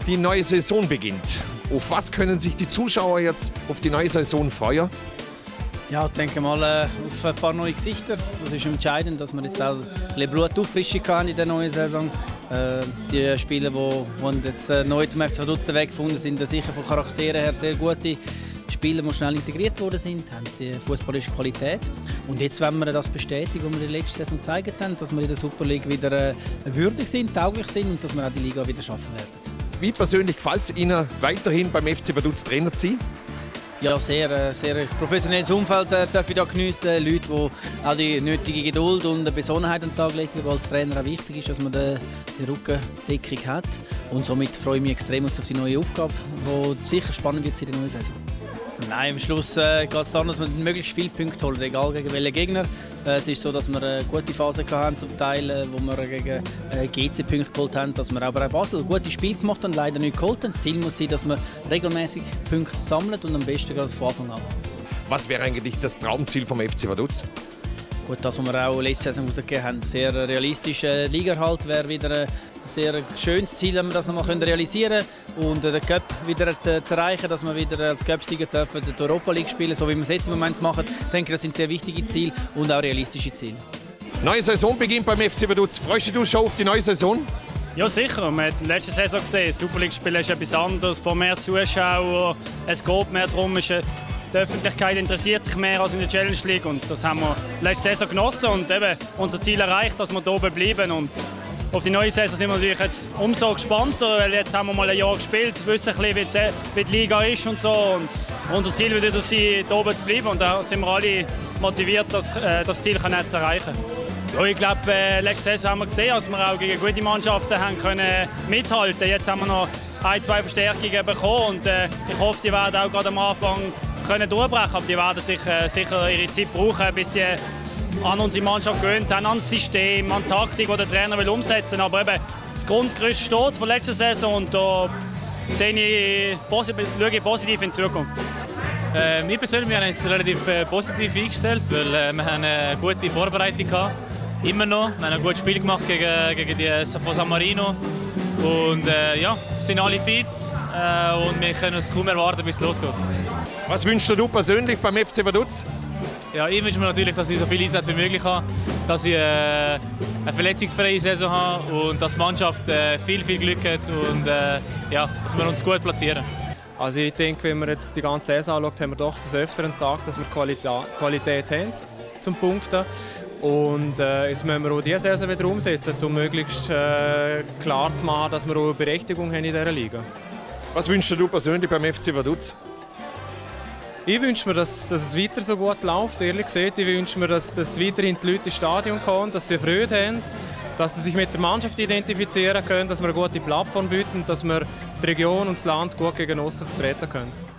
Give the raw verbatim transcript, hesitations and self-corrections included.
Die neue Saison beginnt. Auf was können sich die Zuschauer jetzt auf die neue Saison freuen? Ja, ich denke mal äh, auf ein paar neue Gesichter. Das ist entscheidend, dass wir jetzt auch ein bisschen Blutauffrischung haben in der neuen Saison. Äh, die Spieler, die, die jetzt äh, neu zum F C Vaduz den Weg gefunden sind, sind sicher von Charakteren her sehr gute Spieler, die schnell integriert worden sind, haben die fußballische Qualität. Und jetzt wollen wir das bestätigen, was wir in der letzten Saison gezeigt haben, dass wir in der Super League wieder äh, würdig sind, tauglich sind und dass wir auch die Liga wieder schaffen werden. Wie persönlich gefällt es Ihnen weiterhin beim F C Vaduz Trainer zu sein? Ja, sehr, sehr professionelles Umfeld äh, darf ich da geniessen. Leute, die auch die nötige Geduld und Besonnenheit an den Tag legen, weil als Trainer auch wichtig ist, dass man die, die Rückendeckung hat. Und somit freue ich mich extrem auf die neue Aufgabe, die sicher spannend wird in der neuen Saison. Nein, am Schluss äh, geht es darum, dass wir möglichst viele Punkte holen, egal gegen welchen Gegner. Äh, es ist so, dass wir eine gute Phase hatten, zum Teil, äh, wo wir gegen äh, G C Punkte geholt haben, dass wir aber auch Basel gute Spiele gemacht haben, leider nicht geholt haben. Das Ziel muss sein, dass wir regelmäßig Punkte sammeln und am besten ganz von Anfang an. Was wäre eigentlich das Traumziel vom F C Vaduz? Gut, das, was wir auch letzte Saison rausgegeben haben, sehr realistischer Ligaerhalt wäre wieder ein sehr schönes Ziel, wenn wir das noch mal realisieren können und den Cup wieder zu, zu erreichen, dass wir wieder als Cup-Sieger dürfen die Europa League spielen, so wie wir es jetzt im Moment machen. Ich denke, das sind sehr wichtige Ziele und auch realistische Ziele. Neue Saison beginnt beim F C Vaduz. Freust du dich schon auf die neue Saison? Ja, sicher. Man hat es in der letzten Saison gesehen. Super League spielen ist etwas anderes, von mehr Zuschauern. Es geht mehr darum, die Öffentlichkeit interessiert sich mehr als in der Challenge League und das haben wir in der letzten Saison genossen und eben unser Ziel erreicht, dass wir hier oben bleiben. Und auf die neue Saison sind wir natürlich jetzt umso gespannter, weil jetzt haben wir mal ein Jahr gespielt, wissen ein bisschen, wie die Liga ist und so. Und unser Ziel wird wieder sein, hier oben zu bleiben und da sind wir alle motiviert, das, äh, das Ziel zu erreichen. Ja, ich glaube, äh, letzte Saison haben wir gesehen, dass wir auch gegen gute Mannschaften haben können mithalten. Jetzt haben wir noch ein, zwei Verstärkungen bekommen und äh, ich hoffe, die werden auch gerade am Anfang können durchbrechen, aber die werden sich, äh, sicher ihre Zeit brauchen, bis sie an unsere Mannschaft gewöhnt haben, an das System, an die Taktik, die der Trainer will umsetzen will. Aber eben, das Grundgerüst steht von letzter Saison und da sehe ich, schaue ich positiv in die Zukunft. Äh, wir persönlich wir haben uns relativ äh, positiv eingestellt, weil äh, wir haben eine gute Vorbereitung hatten. Immer noch. Wir haben ein gutes Spiel gemacht gegen, gegen die von San Marino. Und äh, ja, sind alle fit äh, und wir können es kaum erwarten, bis es losgeht. Was wünschst du persönlich beim F C Vaduz? Ja, ich wünsche mir natürlich, dass ich so viele Einsätze wie möglich habe, dass ich äh, eine verletzungsfreie Saison habe und dass die Mannschaft äh, viel, viel Glück hat und äh, ja, dass wir uns gut platzieren. Also ich denke, wenn man jetzt die ganze Saison anschaut, haben wir doch des Öfteren gesagt, dass wir Qualität, Qualität haben zum Punkten. Und äh, jetzt müssen wir auch diese Saison wieder umsetzen, um möglichst äh, klar zu machen, dass wir auch eine Berechtigung haben in dieser Liga. Was wünschst du persönlich beim F C Vaduz? Ich wünsche mir, dass, dass es weiter so gut läuft, ehrlich gesagt. Ich wünsche mir, dass, dass weiterhin die Leute ins Stadion kommen, dass sie Freude haben, dass sie sich mit der Mannschaft identifizieren können, dass wir eine gute Plattform bieten, dass wir die Region und das Land gut gegen aussen vertreten können.